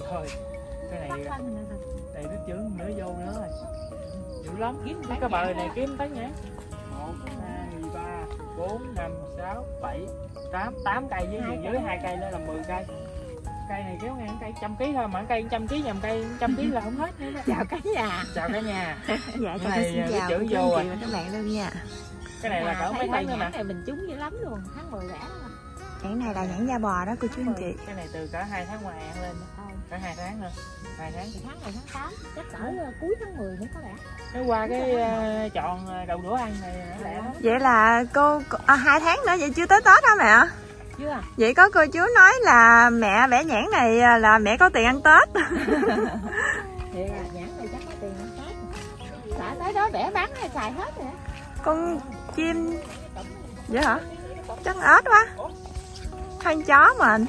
Thôi cái này nước chướng nữa vô nữa rồi. Dữ lắm. Cái bờ này kiếm tới nhé. 1, 2, 3, 4, 5, 6, 7, 8 cây với dưới 2 cây nữa là 10 cây. Cây này kéo ngang cây 100 kg thôi, mà cây 100 kg nhầm cây 100 kg là không hết nữa đó. Chào cả nhà. Chào cả nhà. Dạ cái này nước chướng vô rồi. Các bạn luôn nha. Cái này là cỡ mấy tháng nữa nè. Này mình trúng dữ lắm luôn, tháng 10 rẻ đó. Nhãn này là nhãn da bò đó cô chú anh chị. Cái này từ cả 2 tháng ngoài ăn lên đó. Cả 2 tháng nữa. 2 tháng. Tháng này tháng 8, chắc cỡ cuối tháng 10 mới có lẽ. Nếu qua cái chọn đầu đũa ăn này lẹ lắm. Vậy là cô 2 tháng nữa vậy chưa tới Tết hả mẹ? Chưa. Vậy có cô chú nói là mẹ bẻ nhãn này là mẹ có tiền ăn Tết. Vậy là nhãn này chắc có tiền ăn Tết. Đã tới đó bẻ bán hay xài hết rồi. Con chim vậy hả? Chắc ếch quá. Con chó mình.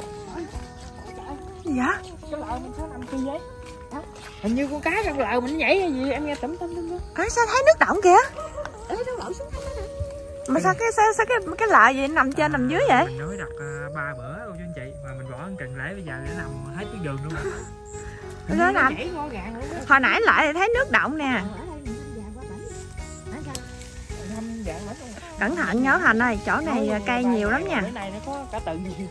Gì vậy? Cái lợ mình có 5 kg giấy. Hình như con cá trong lợ mình nhảy hay gì em nghe tủm tủm. Sao thấy nước động kìa? Ê nó lội xuống hết đó. Mà sao cái lợ gì nằm trên nằm dưới vậy? Mình nói đặt 3 bữa cô chú anh chị mà mình bỏ ăn cần lễ bây giờ nó nằm hết cái đường luôn rồi. Nó nằm. Hồi nãy lại thì thấy nước động nè. Cẩn thận nhớ Thành ơi, chỗ này cây nhiều lắm nha. Bữa này nó có cả tự gì.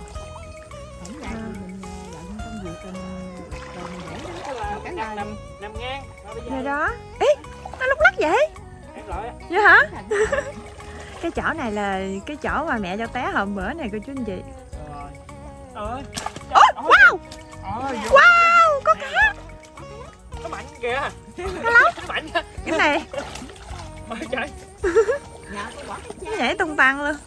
Nằm ngang. Rồi đó. Ý, nó lúc lắc vậy? Vậy hả? Cái chỗ này là cái chỗ mà mẹ cho té hôm bữa này cô chú anh chị. Ôi, wow! Wow, có cá. Nó mạnh kìa. Nó lóc. Mạnh. Cái này. Ôi trời. Nó nhảy tung tăng luôn.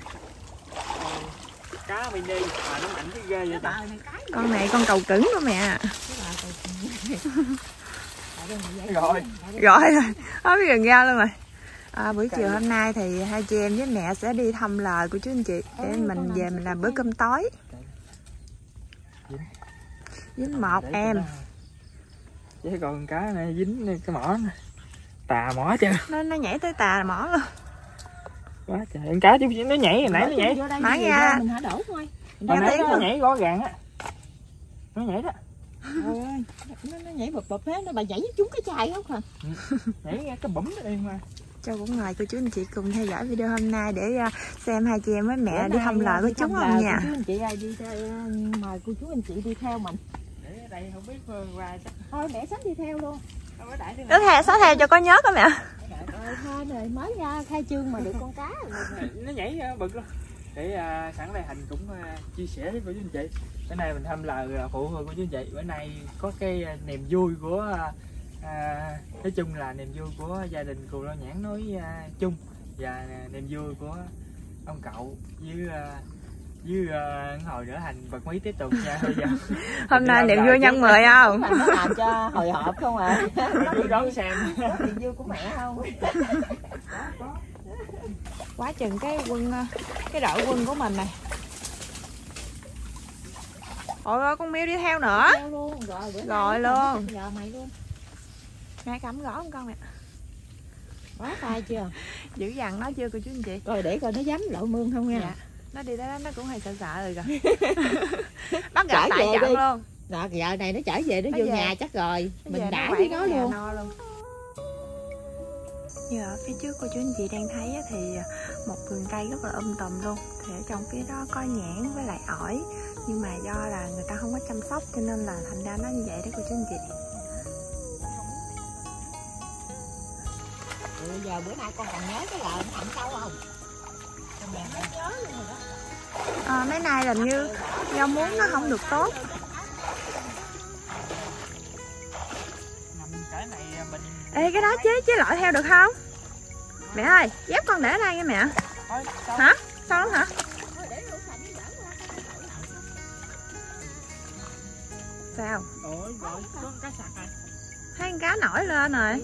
Cá mini mà nó mạnh cái ghê vậy ta. Con này con cầu cứng của mẹ. Rồi. Rồi, hết cái gần ra luôn rồi. Buổi chiều hôm nay thì hai chị em với mẹ sẽ đi thăm lời của chú anh chị để mình về mình làm bữa cơm tối với một em. Chứ còn cá này dính cái mỏ này. Tà mỏ chưa? Nó nhảy tới tà mỏ luôn. Quá trời, con cá chứ nó nhảy hồi nãy nó nhảy. Mở ra. Mình hả đổ thôi. Hồi nãy nó nhảy rõ ràng á. Nó nhảy đó. Nó nhảy bập bập hết, nó bà nhảy trúng cái chai không hả? Nhảy cái bấm nó đi mà. Châu cũng mời cô chú anh chị cùng theo dõi video hôm nay để xem hai chị em với mẹ đi thăm lời của chúng không nha. Cô chú anh chị ai đi theo, mời cô chú anh chị đi theo mình. Để ở đây không biết qua chắc. Thôi mẹ sắp đi theo luôn. Xóa theo cho có nhớ đó mẹ. Thôi rồi mới ra khai trương mà được con cá rồi. Nó nhảy bực luôn. Để sẵn đây Hành cũng chia sẻ với cô chú anh chị. Bữa nay mình thăm lời phụ của cô chú anh chị. Bữa nay có cái niềm vui của nói chung là niềm vui của gia đình Cù Lao Nhãn nói chung và niềm vui của ông cậu với hồi nữa Hành bật mí tiếp tục nha. Bây giờ hôm nay niềm vui nhân 10 không? Nó làm cho hồi hộp không à? Cứ đón xem niềm vui của mẹ không? Quá chừng cái đội quân của mình này. Ôi con Miu đi theo nữa. Theo luôn. Rồi luôn. Giờ mày luôn. Mẹ cắm gõ không con nè. Quá tay chưa? Dữ dằn nó chưa cô chú anh chị? Rồi để coi nó dám lội mương không nha. Dạ. Nó đi tới đó nó cũng hơi sợ rồi kìa. Bắt gặp tại trận luôn. Rồi giờ này nó trở về nó vô nhà chắc rồi. Mình đã với nó luôn. Như ở phía trước cô chú anh chị đang thấy thì một vườn cây rất là tùm luôn. Thì ở trong phía đó có nhãn với lại ổi. Nhưng mà do là người ta không có chăm sóc cho nên là thành ra nó như vậy đó cô chú anh chị. Giờ bữa nay con còn nhớ cái lợn thẳm sâu không? Mẹ mới nhớ luôn rồi đó. Mấy nay làm như rau muống nó không được tốt. Ê cái đó chế loại theo được không? Mẹ ơi, dép con để ở đây nha mẹ. Hả? Sao lắm hả? Sao? Thấy con cá nổi lên rồi.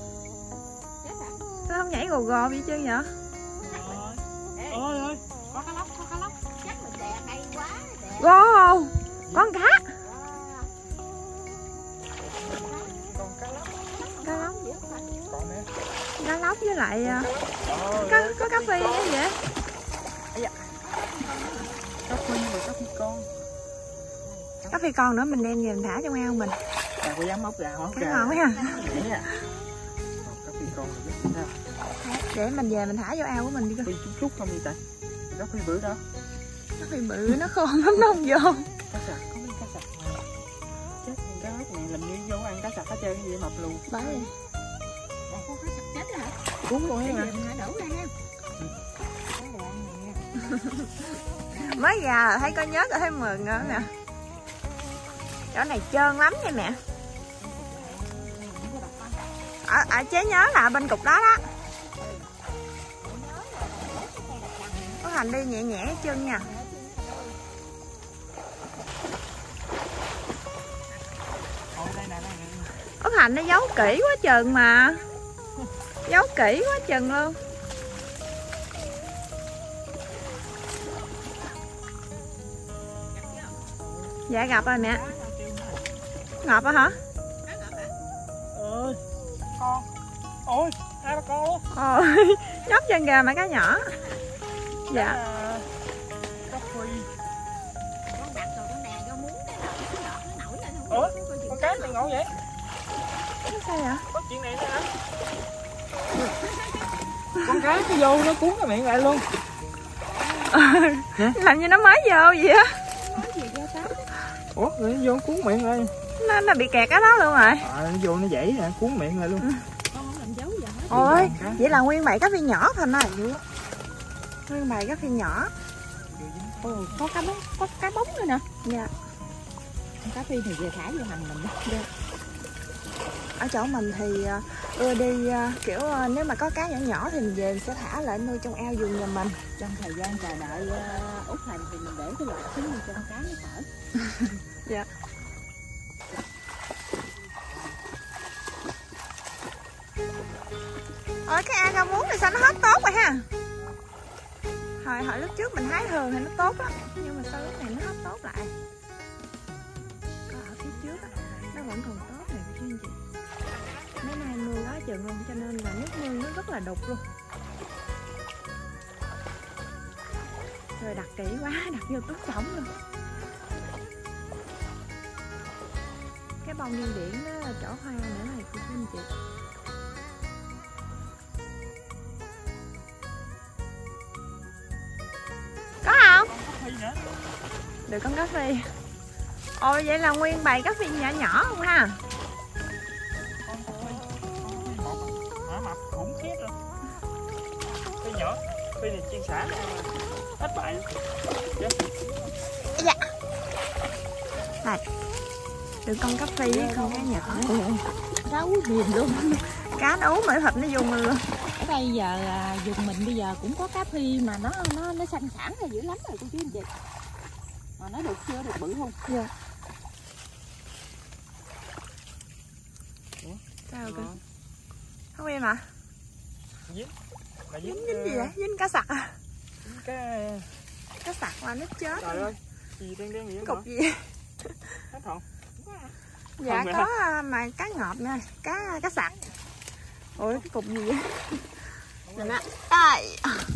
Sao không nhảy gồ gồ vậy chứ vậy? Ôi ơi, có cá lóc. Chắc mình đè hay quá. Gồ, con cá. Cá lóc với lại có cá phi hay vậy? Cá phi rồi cá phi con. Cá phi con nữa mình đem về mình thả trong ao mình. Có dám móc ra không? Cái ngon quá ha. Cá phi con này rất sao? Để mình về mình thả vô ao của mình đi coi. Phi chút không đi tại. Cá phi bự đó. Cá phi bự nó khôn lắm nó không vô. Cá sặc, có mấy cá sặc mà. Chết con cá ốc này làm như vô ăn cá sặc hết trơn vậy mập luôn. Bởi vậy. Con cá sặc chết rồi hả? Cuốn luôn Cái hả? gì mình đổ ra ha. Cái đoạn nè. Mới già thấy có nhớt rồi thấy mừng nữa nè. Chỗ này trơn lắm nha mẹ. Ở chế nhớ là bên cục đó đó. Có Thành đi nhẹ nhẹ cái chân nha. Có Thành nó giấu kỹ quá chừng mà. Giấu kỹ quá chừng luôn. Dạ gặp rồi mẹ. Ngọt rồi hả? Ơi, con. Ôi, hai ba con luôn. Ôi, nhóc chân gà mà cá nhỏ. Dạ. Cá phi. Con đặt rồi con đè vô muốn cái đọt nó nổi lên không? Ủa, con cá này ngon vậy? Sao vậy? Có chuyện này nữa hả? Con cá cái vô nó cuốn cái miệng lại luôn. Làm như nó mới vô vậy á. Nói gì ra cá? Ủa, rồi nó vô cuốn miệng lại. Nó bị kẹt ở đó luôn rồi. Nó vô nó dãy nè, cuốn miệng lại luôn. Con không làm dấu gì hết. Ôi, vậy là nguyên bầy cá phi nhỏ Thành ơi. Nguyên bầy cá phi nhỏ. Ồ, có cá bóng nữa nè. Dạ. Con cá phi thì về thả vô hành mình đó. Dạ. Ở chỗ mình thì ưa đi kiểu nếu mà có cá nhỏ nhỏ thì mình về mình sẽ thả lại nuôi trong ao vườn nhà mình. Trong thời gian chờ đợi út hành thì mình để cái lọt xuống như cho con cá nó thở. Dạ. Ôi cái ao rau muống này sao nó hết tốt rồi ha. Hồi lúc trước mình hái thường thì nó tốt lắm. Nhưng mà sau lúc này nó hết tốt lại. Có ở phía trước á, nó vẫn còn tốt này chị anh chị. Mấy nay mưa quá chừng luôn cho nên là nước mưa nó rất là đục luôn. Rồi đặt kỹ quá, đặt vô túi trống luôn. Cái bông điên điển đó là chỗ hoa nữa này chị anh chị. Có không? Được con cá phi. Ồ vậy là nguyên bầy cá phi nhỏ nhỏ không ha? Hả mập khủng khiếp luôn. Phi nhỏ, phi này chiên xả hết bại luôn. Dạ. Này. Được con cá phi với con cá nhỏ. Cá ú mềm luôn. Cá nó ú mà thịt nó dùng luôn. Ở đây giờ vùng mình bây giờ cũng có cá phi mà nó sanh sản ra dữ lắm rồi cô chú anh chị. Mà nó được chưa được bự không? Dạ. Sao cơ? Không em à? Dính. Mà Dính gì vậy? Dính cá sặc à? Dính cá sặc mà nó chết. Trời ơi, gì đen đen vậy? Cục gì? Hết hồn. Dạ có mà cá ngọt nè, cá sặc. Ôi cái cục gì vậy? Nè nè. Ai.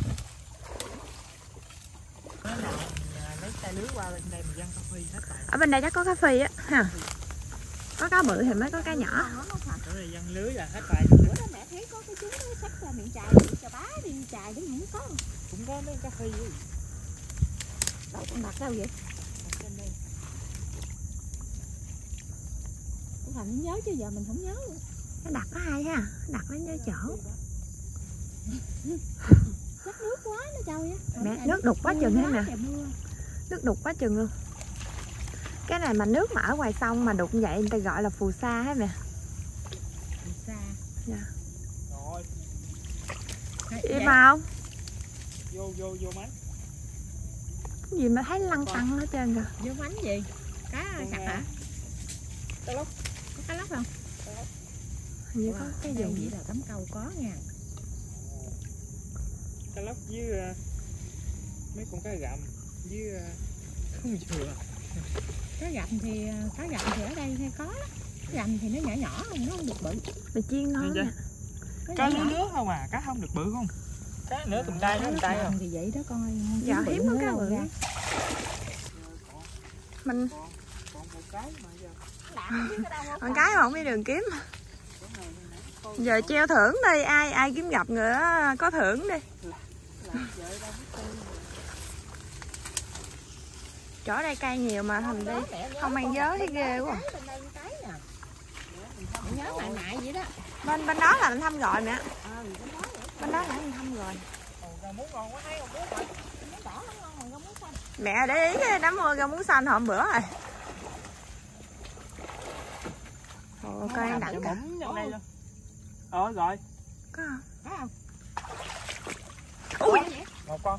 Lấy tay lưới qua bên đây mình văng cá phi hết tại. Ở bên đây chắc có cá phi á ha. Có cá bự thì mới có cá nhỏ. Chỗ này văng lưới là hết tại. Bữa đó mẹ thấy có cái trứng nó xách ra miệng chài cho bá đi chài chứ không có. Cũng có mấy cá phi vậy. Đâu con đặt đâu vậy? Con Thành nhớ chứ giờ mình không nhớ luôn. Nó đặt có hay ha, đặt nó nhớ chỗ. Chắc nước quá nó trâu á. Mẹ nước đục quá chừng hết nè. Nước đục quá chừng luôn. Cái này mà nước mà ở ngoài sông mà đục vậy người ta gọi là phù sa hết mẹ. Phù sa. Dạ. Rồi. Im không? Vô máy. Cái gì mà thấy lăn tăng hết trơn rồi. Vô bánh gì? Cá sặc hả? Cá lóc. Có cá lóc không? Hình như có cái dùng gì vậy là tấm câu có nha. Cá lóc với mấy con cá gặm với không chừa. Cá gặm thì ở đây hay có đó. Cá gặm thì nó nhỏ nhỏ không, nó không được bự. Mình chiên ngon nè. Cá lứa không à, cá không được bự không? Cá nửa tầm tay, nửa tay không? Thì vậy đó coi. Dạ hiếm có cá bự. Mình Con cái mà không biết đường kiếm. Giờ treo thưởng đi, ai kiếm gặp người đó có thưởng đi. Chỗ đây cây nhiều mà Thành đi không mang vớ thấy ghê quá. Nhớ mại vậy đó. Bên đó là mình thăm rồi mẹ. Bên đó là mình thăm rồi. Mẹ để ý cái đám mua rau muống xanh hôm bữa rồi. Ồ, cây ăn đặng cả. Rồi. Có không? Ui, một con.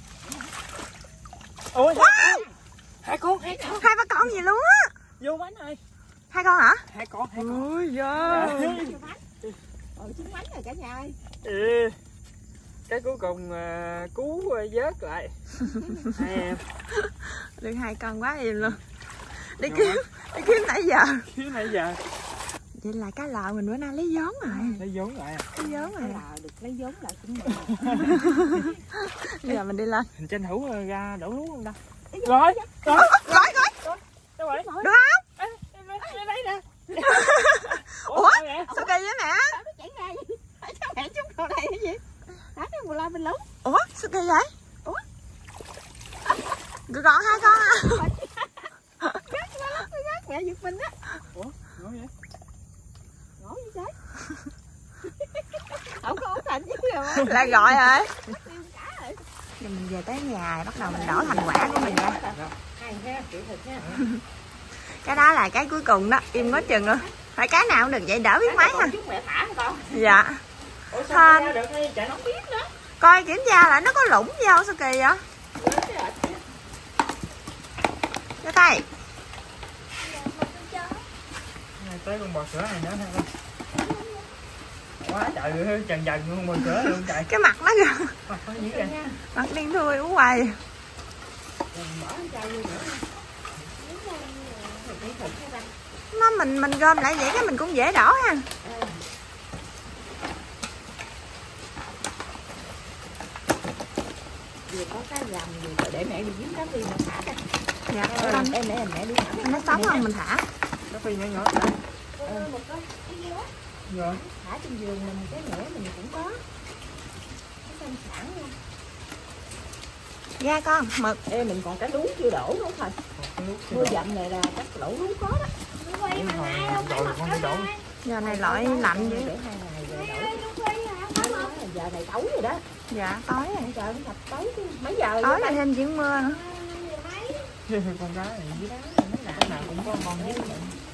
Ôi, hai con. Hai ba con gì luôn á. Vô bánh ơi. 2 con hả? 2 con. Ôi giời. Trứng bánh rồi cả nhà ơi. Ừ. Cái cuối cùng cứu vớt lại. Hai em. Được 2 con quá im luôn. Đi kiếm nãy giờ. Kiếm nãy giờ. Vậy là cá lợ mình bữa nay lấy vốn rồi. Lấy vốn lại. Lấy vốn rồi. Được lấy vốn lại cũng được. Bây giờ mình đi lên. Mình tranh thủ ra đổ lúa không ta? Rồi. Rồi. Đâu rồi? Được không? Em lấy nè. Ủa? Sao kỳ vậy mẹ? Nó chảy ra vậy? Sao mẹ chút vào đây cái gì? Thả cái mùa la bên lúng. Ủa? Sao kỳ vậy? Ủa? Cứ còn 2 con à? Gắt mẹ giật mình á. Ủa? Ngủ vậy? Ngủ gì vậy? Không có Thành chứ rồi. Lại gọi rồi. Giờ mình về tới nhà bắt đầu mình đổ thành quả của mình ra. Cái đó là cái cuối cùng đó, im quá chừng luôn. Phải cái nào cũng được vậy đỡ biết mấy ha. Mẹ thả con. Dạ. Ủa sao ra được hay chạy nó biết nữa? Coi kiểm tra lại nó có lũng gì không sao kỳ vậy? Cho tay. Tới con bò sữa này nữa ha. Quá trời ơi, trần con bò sữa luôn trời. Cái mặt nó kìa. Kìa. Mặt đen thui uống hoài. Nó mình gom lại vậy cái mình cũng dễ đổ ha. Vừa có cái rằm vừa để mẹ đi giếm cá phi mà thả đây. Dạ. Em để mẹ đi thả. Nó sống không mình thả. Cá phi nhỏ nhỏ nè. Một cái Rồi. thả trên giường mình cái nữa mình cũng có. Cái sinh sản luôn. Ra con, mực. Ê mình còn cái lú chưa đổ nữa thôi. Mưa dặm này là chắc lỗ lú có đó. Rồi con đi đổ. Giờ này loại lạnh vậy. Để 2 ngày rồi đổ. Giờ này tối rồi đó. Dạ, tối rồi. Trời nó sập tối chứ. Mấy giờ Tối rồi thêm chuyển mưa nữa. Con gái này với cái nào cũng có ngon nhất.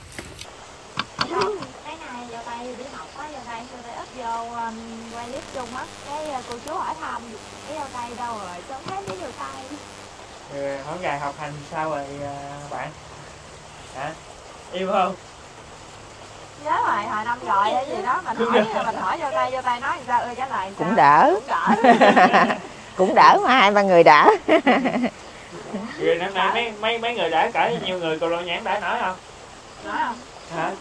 Cái này giờ tay đi học á, giờ tay ít vô quay clip chung á. Cái cô chú hỏi thăm cái dâu tay đâu rồi, sao thấy cái dâu tay. Hỏi ngày học hành sao rồi bạn? Hả? Yêu không? Nhớ rồi, hồi năm rồi hay gì đó mình hỏi vô tay nói sao trả lời cũng đỡ. Cũng đỡ mà 2-3 người đỡ. Rồi năm nay mấy người đã cỡ nhiều người còn Lộ Nhãn đã nổi không? Nổi không? Hả?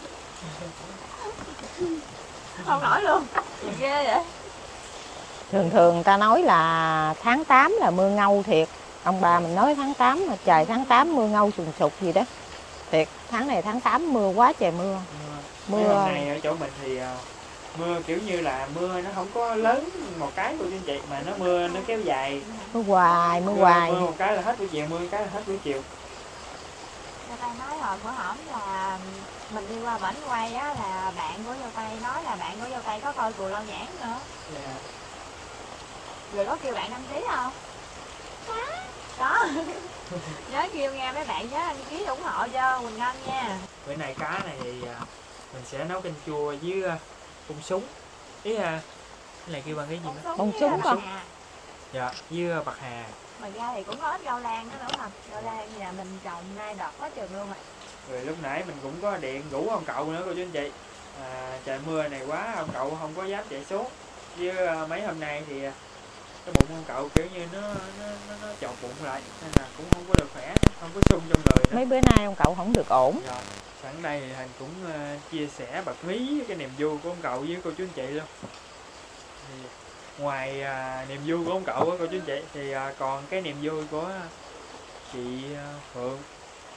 Không nổi luôn. Ghê vậy. Thường ta nói là tháng 8 là mưa ngâu thiệt. Ông bà mình nói tháng 8 mà trời tháng 8 mưa ngâu sùng sục gì đó. Thiệt, tháng này tháng 8 mưa quá trời mưa. Mưa hôm nay ở chỗ mình thì mưa kiểu như là mưa nó không có lớn một cái của anh chị mà mưa nó kéo dài. Mưa hoài. Mưa một cái là hết buổi chiều, mưa một cái là hết buổi chiều. Dâu tay nói hồi bữa hổm là mình đi qua bển quay á là bạn của dâu tay nói là bạn của dâu tay có coi Cù Lao Nhãn nữa. Yeah. Rồi có kêu bạn đăng ký không? Có. Nhớ kêu nghe mấy bạn nhớ đăng ký ủng hộ cho Quỳnh Ngân nha. Bữa nay cá này thì mình sẽ nấu canh chua với bông súng. Ý là này kêu bằng cái gì nữa? Bông súng con. Dạ, với bạc hà. Ngoài ra thì cũng có ít rau lan nữa không? Rau lan nhà mình trồng nay đọt quá trường luôn rồi. Rồi lúc nãy mình cũng có điện rủ ông cậu nữa cô chú anh chị. Trời mưa này quá ông cậu không có dám chạy xuống. Với mấy hôm nay thì cái bụng ông cậu kiểu như nó chọt bụng lại nên là cũng không có được khỏe, không có sung trong người nữa. Mấy bữa nay ông cậu không được ổn. Rồi, sẵn đây thì Thành cũng chia sẻ bật mí cái niềm vui của ông cậu với cô chú anh chị luôn. Thì ngoài niềm vui của ông cậu cô chú anh chị thì còn cái niềm vui của chị Phượng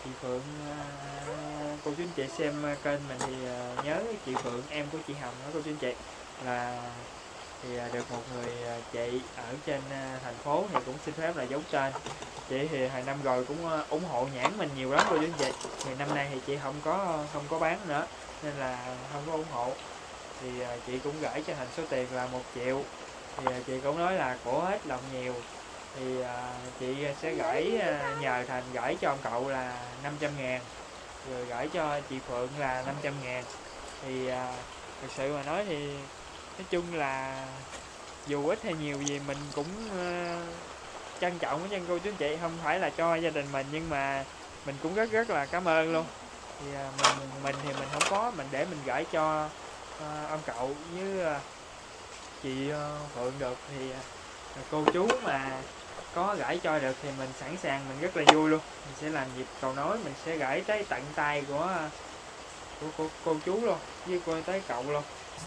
chị Phượng, cô chú anh chị xem kênh mình thì nhớ chị Phượng em của chị Hồng đó cô chú anh chị, là thì được một người chị ở trên thành phố thì cũng xin phép là giấu tên. Chị thì hồi năm rồi cũng ủng hộ nhãn mình nhiều lắm cô chú anh chị, thì năm nay thì chị không có bán nữa nên là không có ủng hộ, thì chị cũng gửi cho Thành số tiền là 1 triệu. Thì chị cũng nói là cổ hết lòng nhiều, thì chị sẽ gửi nhờ Thành gửi cho ông cậu là 500.000, rồi gửi cho chị Phượng là 500.000. Thì thực sự mà nói thì nói chung là dù ít hay nhiều gì mình cũng trân trọng với cô chú anh chị, không phải là cho gia đình mình nhưng mà mình cũng rất là cảm ơn luôn. Thì mình thì mình không có, mình để mình gửi cho ông cậu với chị Phượng được, thì cô chú mà có gửi cho được thì mình sẵn sàng, mình rất là vui luôn. Mình sẽ làm dịp cầu nối, mình sẽ gửi tới tận tay của cô chú luôn, với cô tới cậu luôn.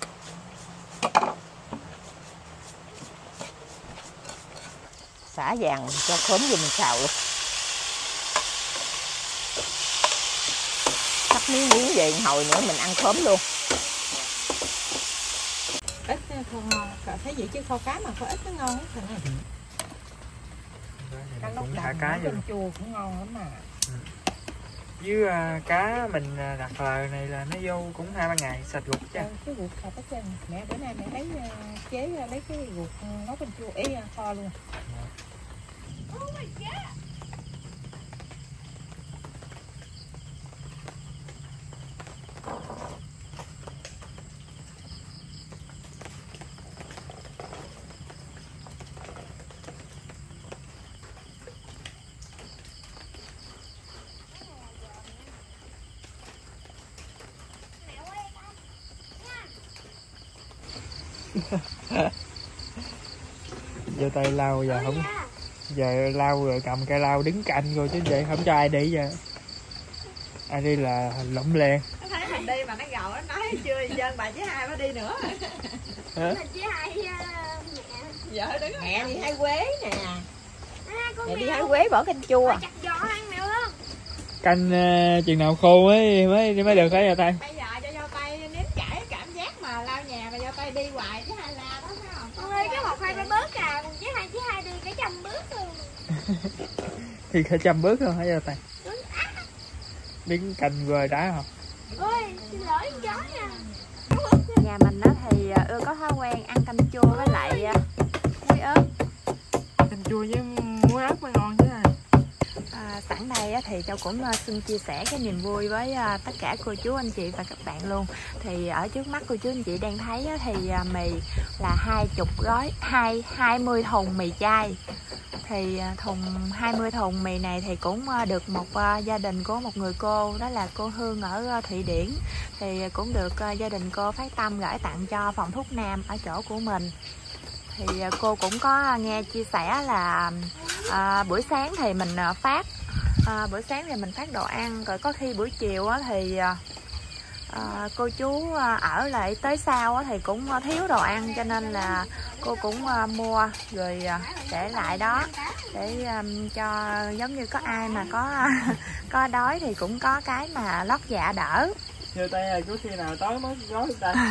Xả vàng cho khóm vô mình xào luôn. Cắt miếng về hồi nữa mình ăn khóm luôn. Ít kho thấy vậy chứ kho cá mà kho ít nó ngon lắm Thành ơi. Cá lóc thả cá vô chua cũng ngon lắm mà. Với cá mình đặt lời này là nó vô cũng 2-3 ngày sạch ruột chứ. Cái ruột sạch hết trơn. Mẹ bữa nay mẹ lấy chế lấy cái ruột nấu canh chua ý kho luôn. Giờ tay lau giờ không, giờ lau rồi cầm cây lau đứng cạnh rồi chứ vậy không cho ai đi giờ. Ai đi là lụm liền. Nó thấy mình đi mà nó gầu nó nói chưa dân bà với Hai mới đi nữa. Hả? Chị Hai mẹ. Vợ đứng Mẹ đi hái quế nè. Mẹ đi hái quế bỏ canh chua. Chặt giò ăn mẹ không? Canh chừng nào khô mới được hả giờ tay? bây giờ cho Dâu Tay nếm trải cảm giác mà lau nhà mà Dâu Tay đi hoài chứ Hai la đó phải không? Ôi cái 1-2-3 bước à, còn chị Hai đi cả 100 bước luôn. Thì cả 100 bước thôi hả giờ tay? Đứng canh rồi đá không? Ôi xin lỗi chó nha. Nhà mình đó thì ưa có thói quen ăn canh chua với lại muối ớt. Canh chua với muối ớt mới ngon chứ. Sẵn đây thì Châu cũng xin chia sẻ cái niềm vui với tất cả cô chú anh chị và các bạn luôn. Thì ở trước mắt cô chú anh chị đang thấy thì mì là 20 gói 20 thùng mì chay. Thì 20 thùng mì này thì cũng được một gia đình của một người cô, đó là cô Hương ở Thụy Điển. Thì cũng được gia đình cô phát tâm gửi tặng cho phòng thuốc Nam ở chỗ của mình. Thì cô cũng có nghe chia sẻ là buổi sáng thì mình phát đồ ăn, rồi có khi buổi chiều thì cô chú ở lại tới sau thì cũng thiếu đồ ăn, cho nên là cô cũng mua rồi để lại đó để cho giống như có ai mà có đói thì cũng có cái mà lót dạ đỡ. Giờ tay có khi nào tối mới gói được ta?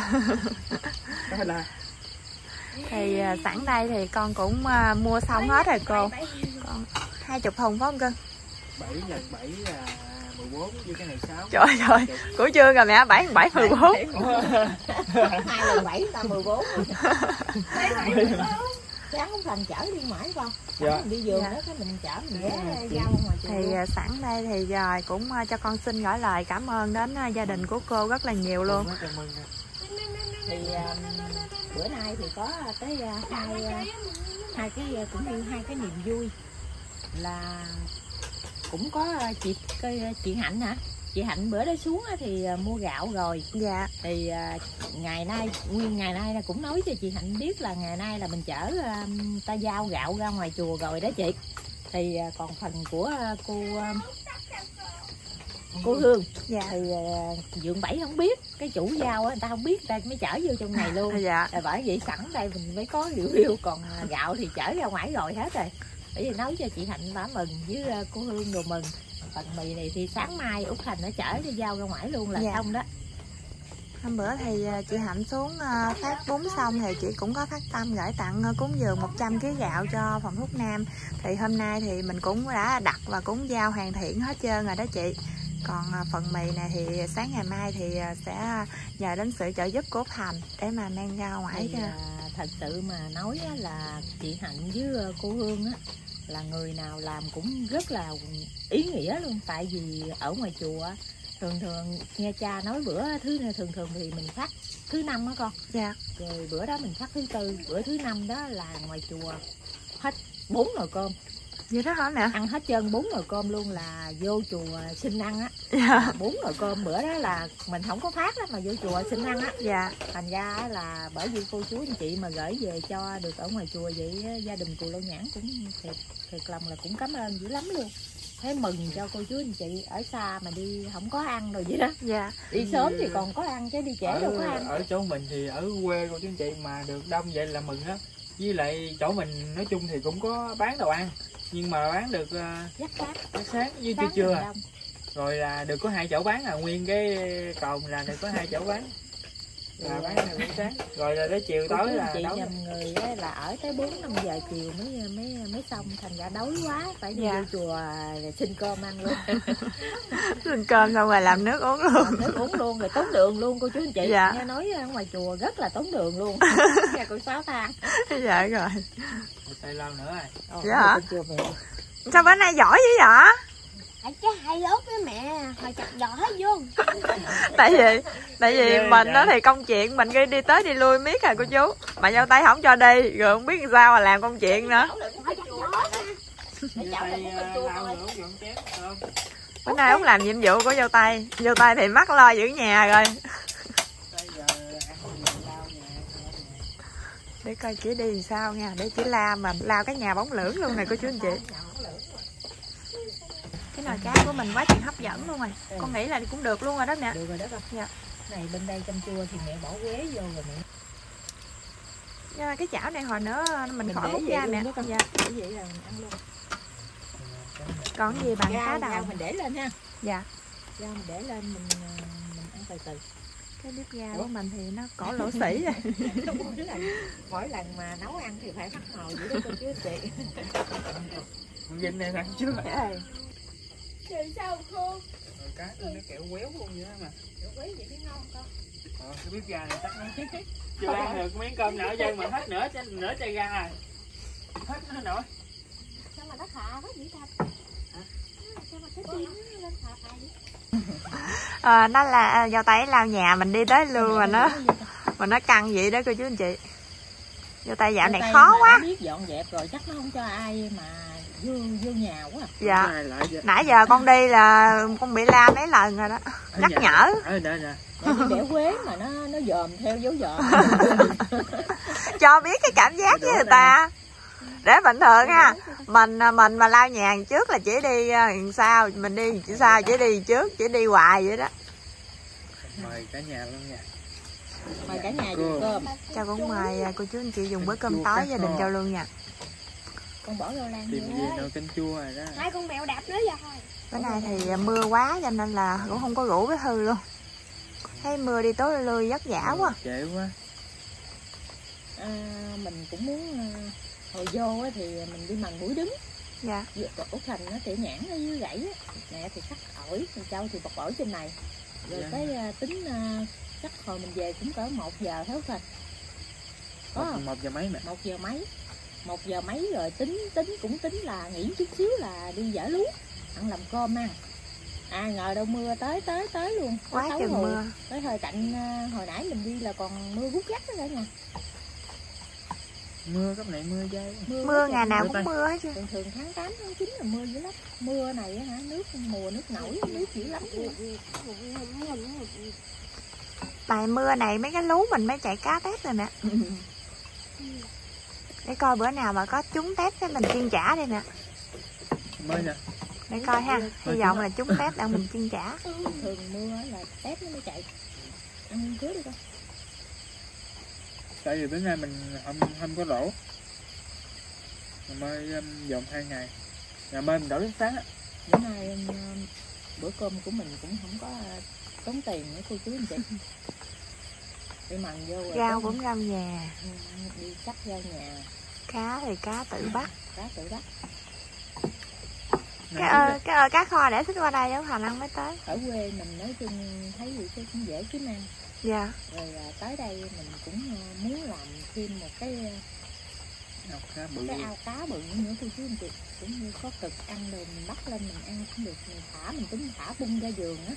Thì sẵn đây thì con cũng mua xong hết rồi cô. Con 20 thùng phải không cưng? 7 x 7 là 14, với cái này 6. Trời ơi, của chưa rồi mẹ, 7 14. 2 lần 7 ta 14. Sáng không Thành chở đi mãi con. Dạ. Mình đi vườn đó cái mình chở mình ghé giao ngoài trường. Thì sẵn đây thì rồi cũng cho con xin gửi lời cảm ơn đến gia đình của cô rất là nhiều luôn. Thì bữa nay thì có tới hai cái cũng như hai cái niềm vui là cũng có chị Hạnh hả? Chị Hạnh bữa đó xuống thì mua gạo rồi. Dạ. Thì nguyên ngày nay là cũng nói cho chị Hạnh biết là ngày nay là mình chở ta giao gạo ra ngoài chùa rồi đó chị. Thì còn phần của cô Hương, dạ, thì Dượng Bảy không biết, cái chủ giao người ta không biết, người ta mới chở vô trong này luôn. Dạ. Rồi bởi vậy sẵn đây mình mới có review, còn gạo thì chở ra ngoài rồi hết rồi. Bởi vì nói cho chị Hạnh bả mừng với cô Hương đồ mừng. phần mì này thì sáng mai Út Thành nó chở đi giao ra ngoài luôn là xong đó. Hôm bữa thì chị Hạnh xuống phát bún xong thì chị cũng có phát tâm gửi tặng cúng dường 100 kg gạo cho phòng thuốc Nam. Thì hôm nay thì mình cũng đã đặt và cũng giao hoàn thiện hết trơn rồi đó chị. Còn phần mì này thì sáng ngày mai thì sẽ nhờ đến sự trợ giúp của Út Thành để mà mang ra ngoài cho. Thật sự mà nói là chị Hạnh với cô Hương á là người nào làm cũng rất là ý nghĩa luôn. Tại vì ở ngoài chùa thường nghe cha nói bữa thường thì mình phát thứ năm á con. Dạ. Rồi bữa đó mình phát thứ tư, bữa thứ năm đó là ngoài chùa hết 4 nồi cơm. Vậy đó hả mẹ? Ăn hết trơn 4 nồi cơm luôn, là vô chùa xin ăn á. Dạ. 4 nồi cơm bữa đó là mình không có phát đó mà vô chùa xin ăn á. Dạ. Thành ra là bởi vì cô chú anh chị mà gửi về cho được ở ngoài chùa vậy, gia đình Cù Lao Nhãn cũng thiệt lòng là cũng cảm ơn dữ lắm luôn. Thấy mừng cho cô chú anh chị ở xa mà đi không có ăn rồi vậy đó. Dạ. Đi sớm thì còn có ăn chứ đi trễ đâu có ăn. Ở chỗ mình thì ở quê cô chú anh chị mà được đông vậy là mừng á. Với lại chỗ mình nói chung thì cũng có bán đồ ăn, nhưng mà bán được Giáp sáng với trưa rồi là được có 2 chỗ bán, là nguyên cái cồn là được có 2 chỗ bán là bán được buổi sáng, rồi là tới chiều tối là chị đói. nhầm người là ở tới 4-5 giờ chiều mới xong, thành ra đói quá phải đi vô chùa xin cơm ăn luôn. Xin cơm xong rồi làm nước uống luôn. Nước uống luôn rồi tốn đường luôn cô chú anh chị. Dạ. Nghe nói ở ngoài chùa rất là tốn đường luôn. Nghe cô Sáu than. Dạ rồi. Tay lâu nữa rồi. Dạ hả? Sao bữa nay giỏi dữ vậy? Chứ hai lớp với mẹ hồi chặt giỏ hết vô. Tại vì mình đó thì công chuyện mình đi tới đi lui miết à cô chú, mà dâu tay không cho đi rồi không biết sao mà làm công chuyện nữa. Bữa nay không làm nhiệm vụ của dâu tay thì mắc lo giữ nhà rồi. Để coi chị đi làm sao nha, để chị lao cái nhà bóng lưỡng luôn này cô chú anh chị. Cái nồi cháo của mình quá chừng hấp dẫn luôn rồi. Con nghĩ là cũng được luôn rồi đó mẹ. Được rồi đó con. Dạ. Này bên đây canh chua thì mẹ bỏ quế vô rồi mẹ. Nhưng mà cái chảo này hồi nữa mình khỏi hút ra mẹ. Dạ. Để vậy là mình ăn luôn. Còn gì bằng cá đầu. Rau mình để lên ha. Dạ. Rau mình để lên mình ăn từ từ. Cái bếp ga của mình thì nó cổ lỗ sĩ rồi. Mỗi lần mà nấu ăn thì phải hắt hồi vậy đó cô chú chị. Con Vinh này ăn chưa? Trời sao khô. Cá nó kẹo quéo luôn vậy đó mà. Kẹo quéo vậy thấy ngon con. Cái bếp ga này chắc nó chưa ăn được miếng cơm nào dây mà hết nửa chai ga rồi. Hết nó nổi. Sao mà nó khạ quá vậy ta? Sao mà cái tim nó lên khạ vậy? Nó là dâu tay lao nhà mình đi tới luôn mà nó căng vậy đó cô chú anh chị. Dâu tay dạo này khó quá. Biết dọn dẹp rồi chắc nó không cho ai mà vô nhà quá. Dạ. Nãy giờ con đi là con bị la mấy lần rồi đó. Nhắc nhở. Bẻ quế mà nó dòm theo dấu dòm. Cho biết cái cảm giác với người ta. Để bình thường ha, mình mà lao nhà trước là chỉ đi sau, mình đi sau chỉ đi trước, chỉ đi hoài vậy đó. Mời cả nhà luôn nha. Mời cả nhà dùng cơm. Cho cũng mời cô chú anh chị dùng bữa cơm tối gia đình Châu luôn nha. Con bỏ rau lan tìm gì nồi canh chua rồi đó. Hai con mèo đạp nữa rồi. Bữa nay thì mưa quá cho nên là cũng không có rủ với Thư luôn. Thấy mưa đi tối lui vất vả quá. Trễ quá. Mình cũng muốn hồi vô thì mình đi mần mũi đứng. Dạ. Út Thành nó tỉa nhãn ở dưới gãy á. Mẹ thì cắt ổi, mình Châu thì bọc ổi trên này. Rồi Dạ. cái tính chắc hồi mình về cũng cỡ 1 giờ hết Thành. Có không? 1 giờ mấy mẹ? 1 giờ mấy. 1 giờ mấy rồi tính là nghỉ chút xíu là đi dỡ lúa ăn làm cơm ăn. Ngờ đâu mưa tới luôn. Quá chừng mưa. Tới thời cạnh hồi nãy mình đi là còn mưa gút gắt đó cả nhà. Mưa cấp này mưa dây. Mưa ngày nào cũng mưa hết chứ. Thường tháng 8 tháng 9 là mưa dữ lắm. Mưa này hả, nước nổi, nước dữ lắm luôn. Tại mưa này mấy cái lú mình mới chạy cá tép rồi mẹ. Để coi bữa nào mà có trúng tép cái mình chiên chả đi nè. Mới nè. Để coi ha, hy vọng là trúng tép đang mình chiên chả. Thường mưa là tép nó mới chạy. Ăn cưới đi con. Tại vì bữa nay mình không có đổ. Ngày mai dồn 2 ngày. Ngày mai mình đổ đến sáng á. bữa nay bữa cơm của mình cũng không có tốn tiền nữa cô chú anh chị. Đi mần vô rồi Rau cũng rau nhà. Đi cắt rau nhà. Cá thì cá tự bắt. Cá tự bắt. Cái cá kho để thích qua đây Dấu Thành ăn mới tới. Ở quê mình nói chung thấy gì chứ cũng dễ kiếm ăn. Dạ. Rồi tới đây mình cũng muốn làm thêm một cái ao cá bự nữa cô chú anh chị. Cũng như có cực ăn rồi mình bắt lên mình ăn cũng được. Mình tính thả bung ra vườn á.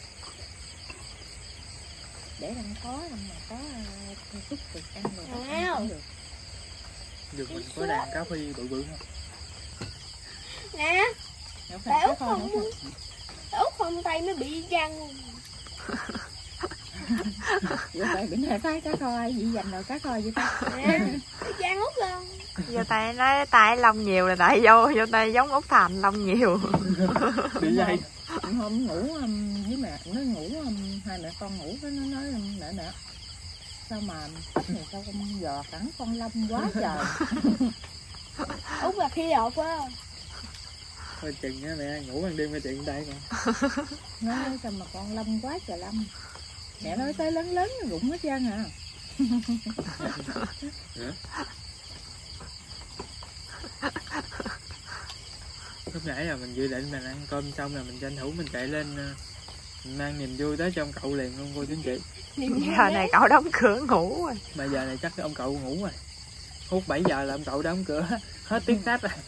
Để ăn khó mà có chút cực ăn rồi cũng được. Vườn mình có đàn cá phi bự bự không? Nè. Tại Út không tay mới bị răng. Vậy tại bữa nay thấy cá kho ai vậy dành rồi cá kho vậy ta? Nè, răng Út luôn. Giờ tay nói tay lông nhiều là tại vô tay giống Út Thành lông nhiều. Bị dây. Hôm ngủ với mẹ nó ngủ hai mẹ con ngủ nó nói nè sao mà tóc này sao con giò cắn con lông quá trời. Út là khi đột á. Thôi chừng á mẹ ngủ ban đêm mẹ tiện đây mà. Nói sao mà con lông quá trời lông. Mẹ nói tới lớn lớn nó rụng hết trơn à. Lúc nãy là mình dự định mình ăn cơm xong là mình tranh thủ mình chạy lên mình mang niềm vui tới cho ông cậu liền luôn cô chú anh chị. Giờ này cậu đóng cửa ngủ rồi. Mà giờ này chắc ông cậu ngủ rồi. Hút 7 giờ là ông cậu đóng cửa hết tiếng sách rồi.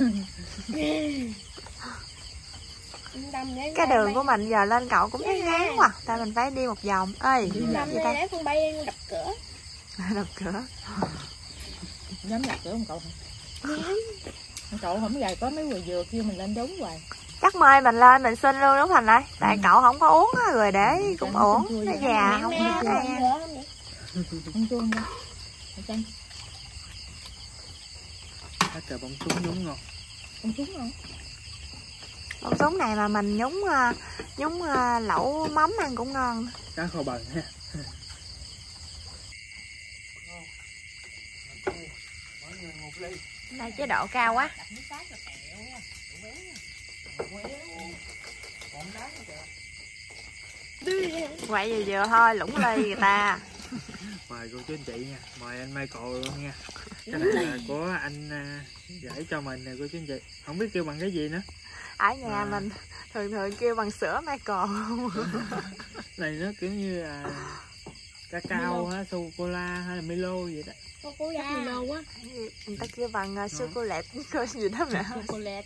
Cái đường của mình giờ lên cậu cũng thấy ngán quá. Tại mình phải đi một vòng. Ê, Nằm đây để con bay đập cửa. Đập cửa. Dám đập cửa ông cậu hả? Ông cậu không gầy có mấy người vừa kêu mình lên đúng hoài. Chắc mời mình lên mình xin luôn đúng Thành ơi. Tại cậu không có uống á, rồi để cũng ổn. Nó già không có nè. Không chuông nha. Hết trời bông súng đúng ngon. Bông súng không? Bông súng này mà mình nhúng lẩu mắm ăn cũng ngon. Cá kho bần ha. Đây chế độ cao quá. Quậy vừa thôi lũng lê người ta. Mời cô chú anh chị nha, mời anh Michael luôn nha. Cái này là của anh gửi cho mình nè cô chú anh chị. Không biết kêu bằng cái gì nữa. Ở nhà mình thường kêu bằng sữa Michael. Này nó kiểu như là cacao á, sô-cô-la hay là Milo vậy đó. Milo quá. Người ta kêu bằng sô-cô-lẹt coi gì đó mẹ. Sô-cô-la.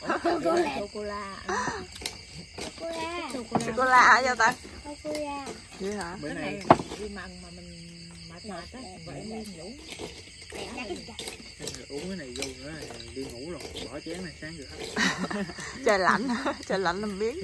Sô-cô-la hả Giao ta? Sô-cô-la. Vậy hả? Bữa nay Đi mần mà mình mệt á, vậy đi ngủ. uống cái này vô nữa đi ngủ rồi, bỏ chén này sáng rửa. Trời lạnh làm biến.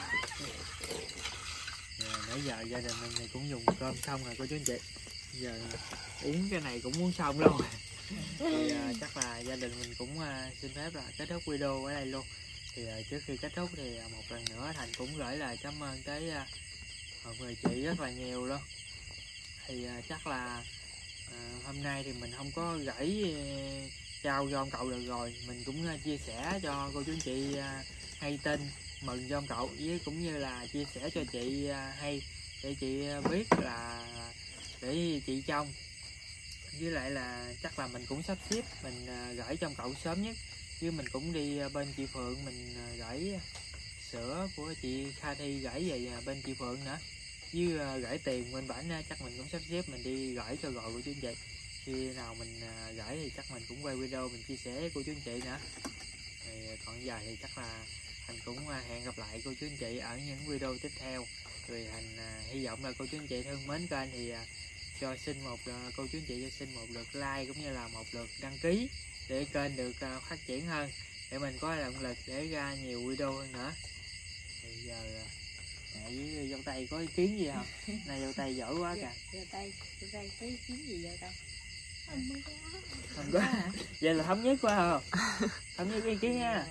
Nãy giờ gia đình mình thì cũng dùng cơm xong rồi cô chú anh chị. Giờ uống cái này cũng muốn xong luôn. Thì chắc là gia đình mình cũng xin phép là kết thúc video ở đây luôn. Thì trước khi kết thúc thì một lần nữa Thành cũng gửi lời cảm ơn tới một người chị rất là nhiều luôn. Thì chắc là hôm nay thì mình không có gửi trao cho ông cậu được rồi. Mình cũng chia sẻ cho cô chú anh chị hay tin mừng cho ông cậu, với cũng như là chia sẻ cho chị hay để chị biết là để chị trông. Với lại là chắc là mình cũng sắp xếp mình gửi cho ông cậu sớm nhất. Chứ mình cũng đi bên chị Phượng mình gửi sữa của chị Kha Thi gửi về bên chị Phượng nữa. Với gửi tiền bên bản chắc mình cũng sắp xếp mình đi gửi cho gọi của chú anh chị. Khi nào mình gửi thì chắc mình cũng quay video mình chia sẻ với cô chú anh chị nữa. Thì còn giờ thì chắc là Thành cũng hẹn gặp lại cô chú anh chị ở những video tiếp theo. Rồi Thành hy vọng là cô chú anh chị thương mến kênh thì cho xin một cô chú anh chị cho xin một lượt like cũng như là một lượt đăng ký để kênh được phát triển hơn, để mình có động lực để ra nhiều video hơn nữa. Thì giờ mẹ với dâu tây có ý kiến gì không? Này dâu tây giỏi quá kìa. Dâu tây có ý kiến gì dâu tây? Không có. Vậy là thống nhất quá không? Thống nhất ý kiến ha.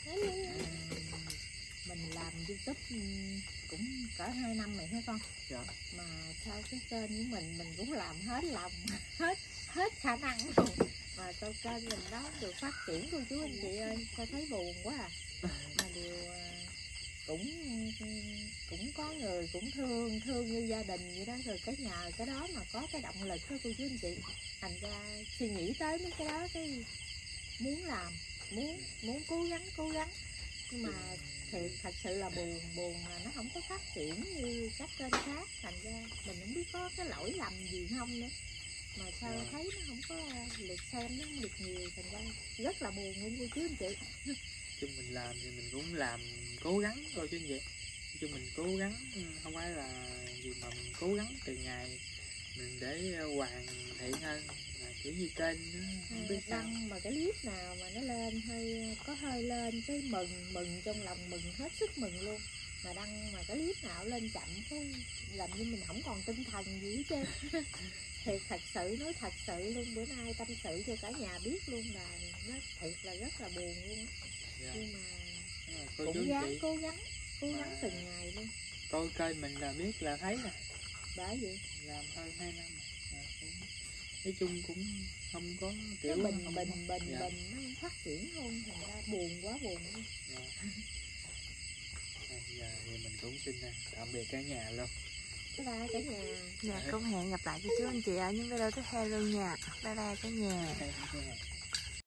Mình làm YouTube cũng cỡ 2 năm rồi hả con? Dạ. Mà sao cái kênh của mình cũng làm hết lòng, hết khả năng luôn. Mà sao kênh mình nó được phát triển cô chú anh chị ơi, sao thấy buồn quá à. Mà điều cũng có người cũng thương như gia đình vậy đó, rồi cái nhờ cái đó mà có cái động lực đó cô chú anh chị, thành ra suy nghĩ tới mấy cái đó cái muốn làm, muốn cố gắng, nhưng mà thiệt thật sự là buồn mà nó không có phát triển như các kênh khác, thành ra mình không biết có cái lỗi lầm gì không nữa mà sao thấy nó không có lượt xem, nó không được nhiều, thành ra rất là buồn luôn cô chú anh chị. Chung mình làm thì mình cũng làm cố gắng thôi chứ vậy, chung mình cố gắng không phải là gì mà mình cố gắng từng ngày mình để hoàn thiện hơn, là kiểu như kênh không biết sao đăng mà cái clip nào mà nó lên hơi lên cái mừng trong lòng, mừng hết sức mừng luôn, mà đăng mà cái clip nào lên chậm cái làm như mình không còn tinh thần gì hết trơn. Thiệt thật sự, nói thật sự luôn, bữa nay tâm sự cho cả nhà biết luôn là nó thiệt là rất là buồn luôn á. Dạ. Nhưng mà cũng cố gắng từng ngày luôn. coi kênh mình là biết là thấy nè, Bởi vậy làm hơn 2 năm cũng nói chung cũng không có kiểu nó bình dạ. nó không phát triển luôn, thành ra buồn quá buồn luôn. Dạ. Giờ thì mình cũng xin tạm biệt cả nhà luôn. Bye bye cả nhà. Dạ, cũng hẹn gặp lại cô chú anh chị ở những video tiếp theo luôn nha. Bye bye cả nhà.